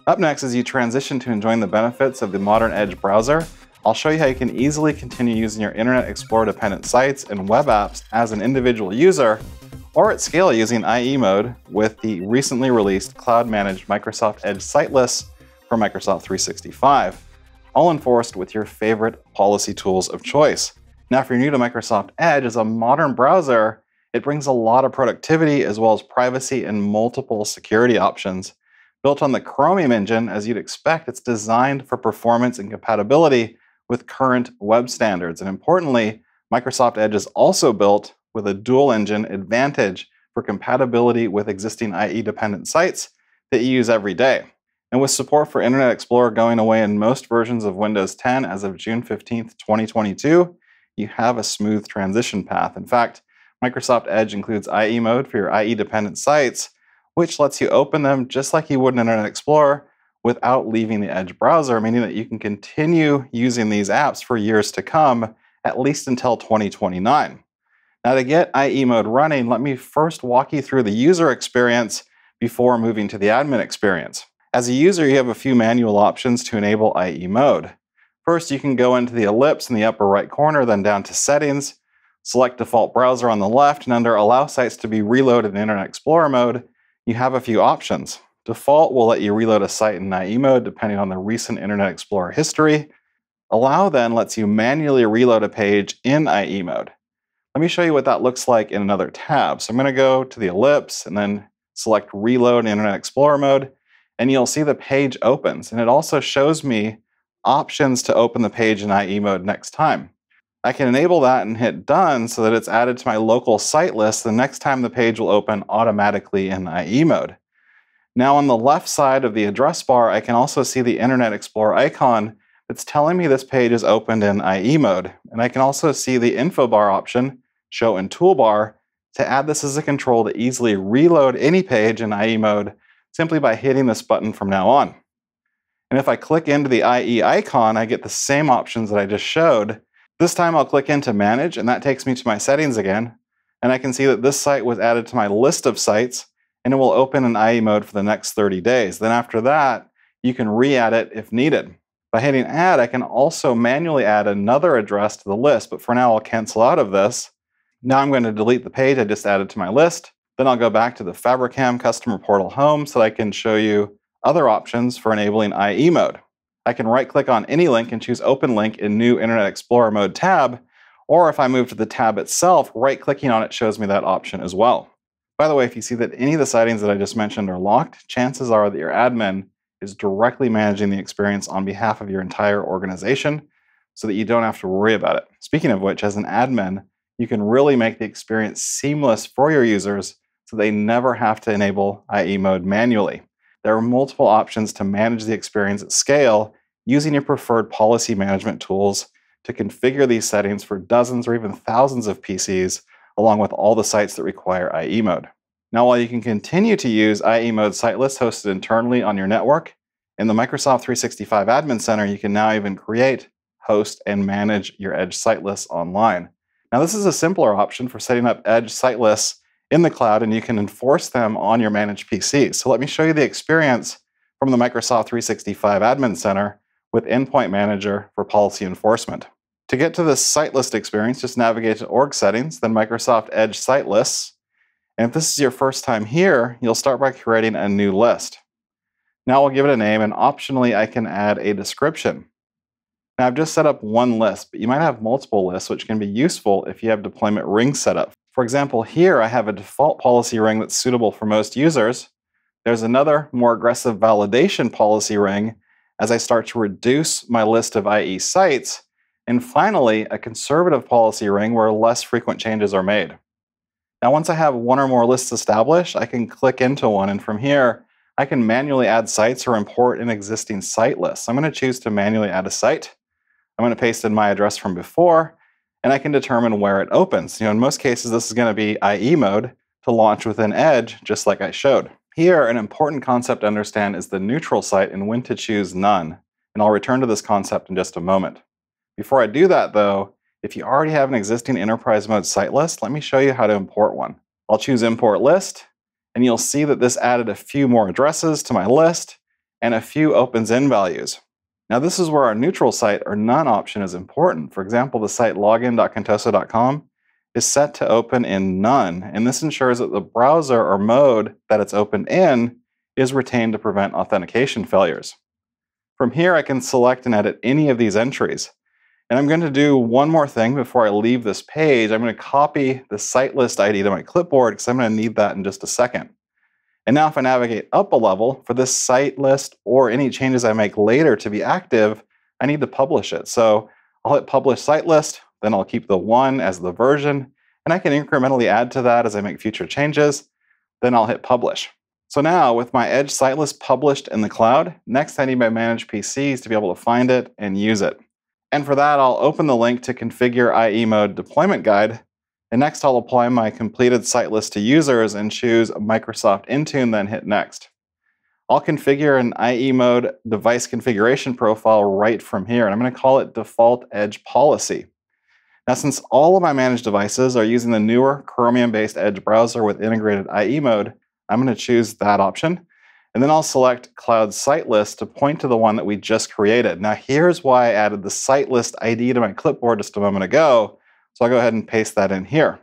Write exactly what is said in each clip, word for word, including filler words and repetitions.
Up next, as you transition to enjoying the benefits of the modern Edge browser, I'll show you how you can easily continue using your Internet Explorer-dependent sites and web apps as an individual user, or at scale using I E mode with the recently released cloud-managed Microsoft Edge site lists for Microsoft three sixty-five, all enforced with your favorite policy tools of choice. Now, if you're new to Microsoft Edge as a modern browser, it brings a lot of productivity as well as privacy and multiple security options. Built on the Chromium engine, as you'd expect, it's designed for performance and compatibility with current web standards. And importantly, Microsoft Edge is also built with a dual engine advantage for compatibility with existing I E-dependent sites that you use every day. And with support for Internet Explorer going away in most versions of Windows ten as of June fifteenth, twenty twenty-two, you have a smooth transition path. In fact, Microsoft Edge includes I E mode for your I E-dependent sites, which lets you open them just like you would in Internet Explorer without leaving the Edge browser, meaning that you can continue using these apps for years to come, at least until twenty twenty-nine. Now, to get I E mode running, let me first walk you through the user experience before moving to the admin experience. As a user, you have a few manual options to enable I E mode. First, you can go into the ellipse in the upper right corner, then down to Settings, select Default Browser on the left, and under Allow Sites to be Reloaded in Internet Explorer mode, you have a few options. Default will let you reload a site in I E mode depending on the recent Internet Explorer history. Allow then lets you manually reload a page in I E mode. Let me show you what that looks like in another tab. So I'm going to go to the ellipse and then select Reload in Internet Explorer mode, and you'll see the page opens. And it also shows me options to open the page in I E mode next time. I can enable that and hit Done so that it's added to my local site list the next time the page will open automatically in I E mode. Now on the left side of the address bar, I can also see the Internet Explorer icon that's telling me this page is opened in I E mode. And I can also see the info bar option, Show in Toolbar, to add this as a control to easily reload any page in I E mode simply by hitting this button from now on. And if I click into the I E icon, I get the same options that I just showed. This time I'll click into Manage, and that takes me to my settings again. And I can see that this site was added to my list of sites, and it will open in I E mode for the next thirty days. Then after that, you can re-add it if needed. By hitting Add, I can also manually add another address to the list, but for now I'll cancel out of this. Now I'm going to delete the page I just added to my list. Then I'll go back to the Fabricam Customer Portal Home so that I can show you other options for enabling I E mode. I can right-click on any link and choose Open Link in New Internet Explorer Mode tab, or if I move to the tab itself, right-clicking on it shows me that option as well. By the way, if you see that any of the settings that I just mentioned are locked, chances are that your admin is directly managing the experience on behalf of your entire organization so that you don't have to worry about it. Speaking of which, as an admin, you can really make the experience seamless for your users so they never have to enable I E mode manually. There are multiple options to manage the experience at scale using your preferred policy management tools to configure these settings for dozens or even thousands of P Cs, along with all the sites that require I E mode. Now, while you can continue to use I E mode site lists hosted internally on your network, in the Microsoft three sixty-five Admin Center, you can now even create, host, and manage your Edge site lists online. Now, this is a simpler option for setting up Edge site lists in the cloud, and you can enforce them on your managed P Cs. So let me show you the experience from the Microsoft three sixty-five Admin Center with Endpoint Manager for policy enforcement. To get to this site list experience, just navigate to Org Settings, then Microsoft Edge Site Lists. And if this is your first time here, you'll start by creating a new list. Now I'll give it a name, and optionally I can add a description. Now I've just set up one list, but you might have multiple lists, which can be useful if you have deployment rings set up. For example, here I have a default policy ring that's suitable for most users. There's another more aggressive validation policy ring as I start to reduce my list of I E sites. And finally, a conservative policy ring where less frequent changes are made. Now, once I have one or more lists established, I can click into one, and from here, I can manually add sites or import an existing site list. So I'm going to choose to manually add a site. I'm going to paste in my address from before, and I can determine where it opens. You know, in most cases, this is going to be I E mode to launch within Edge, just like I showed. Here, an important concept to understand is the neutral site and when to choose none. And I'll return to this concept in just a moment. Before I do that, though, if you already have an existing enterprise mode site list, let me show you how to import one. I'll choose Import List, and you'll see that this added a few more addresses to my list, and a few opens in values. Now this is where our neutral site or none option is important. For example, the site login dot contoso dot com is set to open in none, and this ensures that the browser or mode that it's opened in is retained to prevent authentication failures. From here, I can select and edit any of these entries. And I'm going to do one more thing before I leave this page. I'm going to copy the site list I D to my clipboard because I'm going to need that in just a second. And now if I navigate up a level, for this site list or any changes I make later to be active, I need to publish it. So I'll hit Publish Site List, then I'll keep the one as the version, and I can incrementally add to that as I make future changes. Then I'll hit Publish. So now with my Edge site list published in the cloud, next I need my managed P Cs to be able to find it and use it. And for that, I'll open the link to configure I E mode deployment guide. And next I'll apply my completed site list to users and choose Microsoft Intune, then hit Next. I'll configure an I E mode device configuration profile right from here, and I'm going to call it Default Edge Policy. Now, since all of my managed devices are using the newer Chromium-based Edge browser with integrated I E mode, I'm going to choose that option. And then I'll select Cloud Site List to point to the one that we just created. Now, here's why I added the site list I D to my clipboard just a moment ago. So I'll go ahead and paste that in here.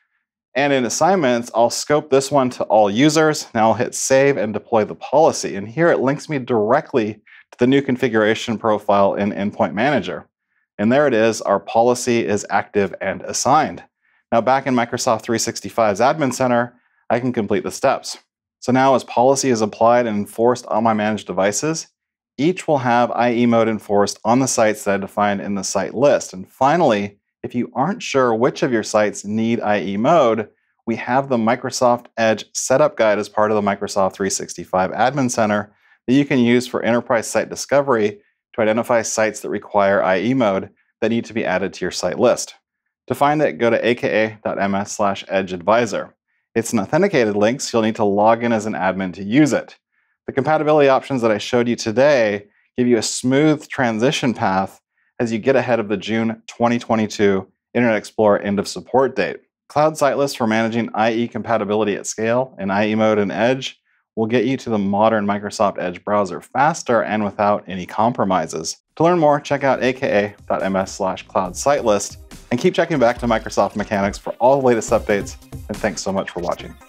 And in assignments, I'll scope this one to all users. Now I'll hit Save and deploy the policy. And here it links me directly to the new configuration profile in Endpoint Manager. And there it is, our policy is active and assigned. Now back in Microsoft three sixty-five's Admin Center, I can complete the steps. So now as policy is applied and enforced on my managed devices, each will have I E mode enforced on the sites that I defined in the site list. And finally, if you aren't sure which of your sites need I E mode, we have the Microsoft Edge Setup Guide as part of the Microsoft three sixty-five Admin Center that you can use for enterprise site discovery to identify sites that require I E mode that need to be added to your site list. To find it, go to aka dot m s slash edge advisor. It's an authenticated link, so you'll need to log in as an admin to use it. The compatibility options that I showed you today give you a smooth transition path as you get ahead of the June twenty twenty-two Internet Explorer end of support date. Cloud Site List for managing I E compatibility at scale in I E mode and Edge will get you to the modern Microsoft Edge browser faster and without any compromises. To learn more, check out aka dot m s slash cloud site list and keep checking back to Microsoft Mechanics for all the latest updates. And thanks so much for watching.